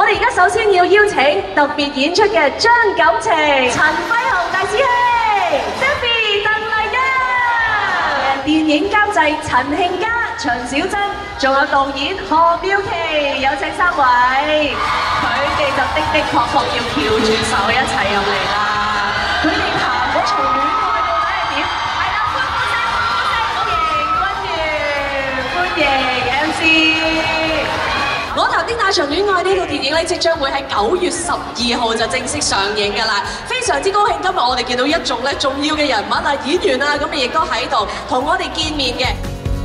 我哋而家首先要邀請特別演出嘅張錦程、陳輝豪大師兄、Stephy 鄧麗欣、電影監製陳慶嘉、長小珍，仲有導演何妙琪，有請3位，佢哋就的確要翹住手一齊入嚟啦。佢哋談嗰場戀愛到底係點？係啦，歡迎 MC。我頭的那場戀愛呢套電影咧，即將會喺9月12號就正式上映㗎啦！非常之高興，今日我哋見到一眾咧重要嘅人物啊、演員啊，咁亦都喺度同我哋見面嘅。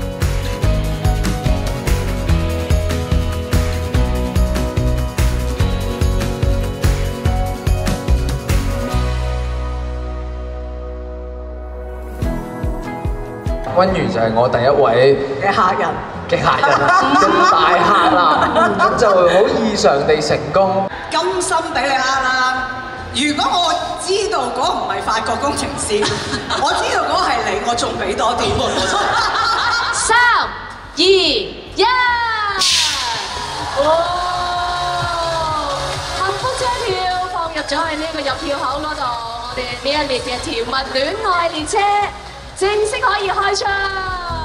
君如就係我第一位嘅客人。 嘅客人啦，嘅大客啦，咁就好異常地成功。 甘心俾你呃啦！如果我知道嗰個唔係法國工程師，我知道嗰個係你，我仲俾多啲喎。 3、2、1，哇！幸福車票放入咗喺呢個入票口嗰度，我哋呢一列嘅甜蜜戀愛列車正式可以開出。